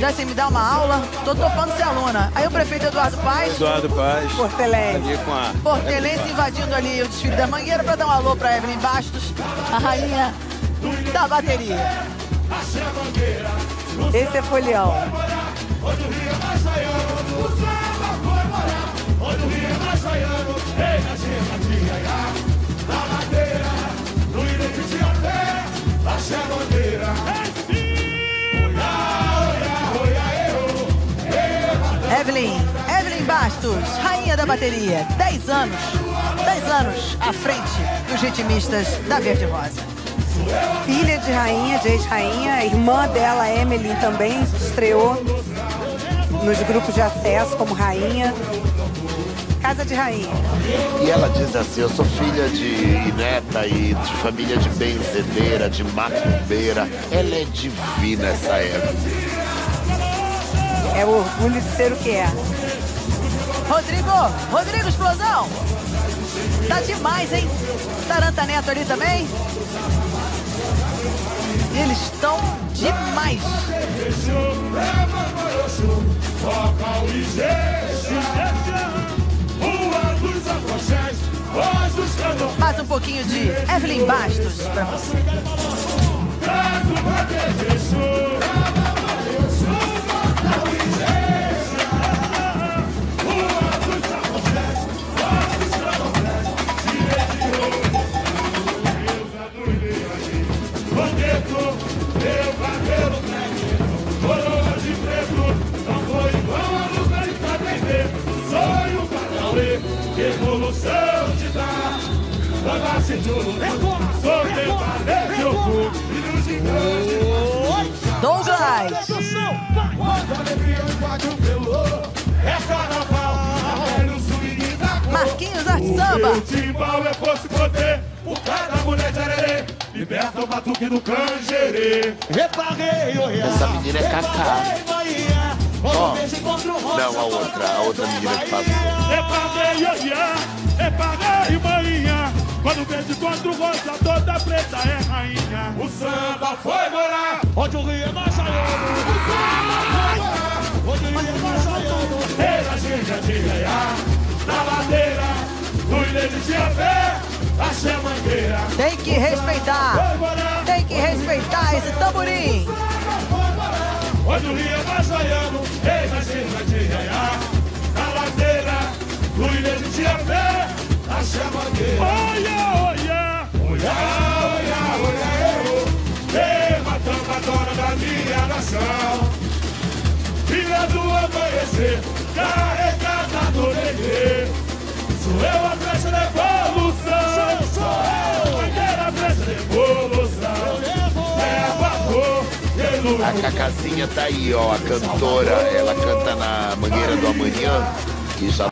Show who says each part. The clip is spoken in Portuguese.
Speaker 1: assim, me dá uma aula, tô topando ser aluna. Aí o prefeito Eduardo Paes.
Speaker 2: Portelense.
Speaker 1: Portelense invadindo ali o desfile da Mangueira para dar um alô para Evelyn Bastos, a rainha da bateria.
Speaker 2: Esse é folião.
Speaker 1: Evelyn Bastos, rainha da bateria, 10 anos à frente dos ritmistas da Verde Rosa.
Speaker 2: Filha de rainha, de ex-rainha, a irmã dela, Emily, também estreou nos grupos de acesso como rainha. Casa de rainha.
Speaker 3: E ela diz assim, eu sou filha e neta e de família de benzedeira, de macumbeira. Ela é divina, essa Evelyn.
Speaker 2: É o orgulho de ser o que é.
Speaker 1: Rodrigo Explosão. Tá demais, hein? Taranta Neto ali também. Eles estão demais. Mais um pouquinho de Evelyn Bastos pra você.
Speaker 4: Evolução de dar, nasce de
Speaker 1: Douglas! Marquinhos Arte Samba!
Speaker 4: O timbal é fosse poder, por cada mulher de arerê, liberta o batuque do canjerê.
Speaker 3: Essa menina é Cacá. Ó, não, a outra menina que passou.
Speaker 4: Epaguei, manhã, quando vejo contra o rosa, toda preta é rainha. O samba foi morar, onde o rio é mais saiano. O samba foi morar, onde o rio é mais saiano. Era ginga de ganhar, na ladeira, no ilha de Tiafé, achei a Mangueira.
Speaker 1: Tem que respeitar esse tamborim.
Speaker 4: Onde o rio é mais saiano, ginga de ganhar, na ladeira, no ilha de Tiafé, achei a Mangueira. Olha, matando a dona da minha nação. Filha do amanhecer, carregada no negê. Sou eu a flecha da evolução. Sou eu, Mangueira, a flecha da evolução. É vapor,
Speaker 3: A Cacazinha tá aí, ó, a cantora. Ela canta na Mangueira do Amanhã e já